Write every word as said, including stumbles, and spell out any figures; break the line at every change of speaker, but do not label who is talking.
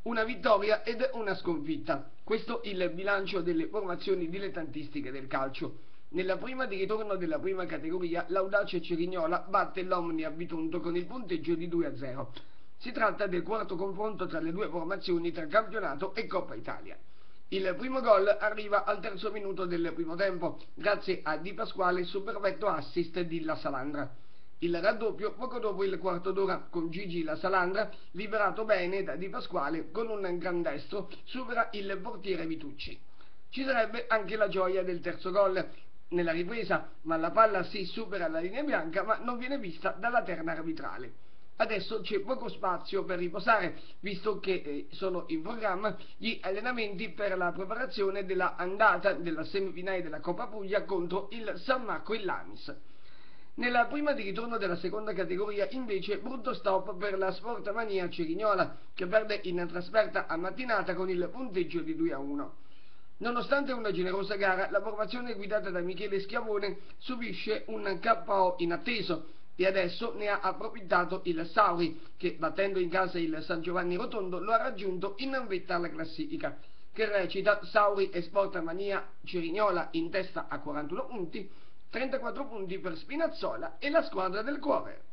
una vittoria ed una sconfitta. Questo il bilancio delle formazioni dilettantistiche del calcio. Nella prima di ritorno della prima categoria, l'Audace Cerignola batte l'Omnia Bitonto con il punteggio di due a zero. Si tratta del quarto confronto tra le due formazioni tra campionato e Coppa Italia. Il primo gol arriva al terzo minuto del primo tempo, grazie a Di Pasquale su perfetto assist di La Salandra. Il raddoppio poco dopo il quarto d'ora, con Gigi La Salandra, liberato bene da Di Pasquale, con un gran destro supera il portiere Vitucci. Ci sarebbe anche la gioia del terzo gol nella ripresa, ma la palla si supera la linea bianca, ma non viene vista dalla terna arbitrale. Adesso c'è poco spazio per riposare, visto che eh, sono in programma gli allenamenti per la preparazione della andata della semifinale della Coppa Puglia contro il San Marco e l'Amis. Nella prima di ritorno della seconda categoria, invece, brutto stop per la Sportmania Cerignola, che perde in trasferta a Mattinata con il punteggio di due a uno. Nonostante una generosa gara, la formazione guidata da Michele Schiavone subisce un K O inatteso e adesso ne ha approfittato il Sauri, che battendo in casa il San Giovanni Rotondo lo ha raggiunto in vetta alla classifica, che recita Sauri e Sportmania Cerignola in testa a quarantuno punti, trentaquattro punti per Spinazzola e la squadra del cuore.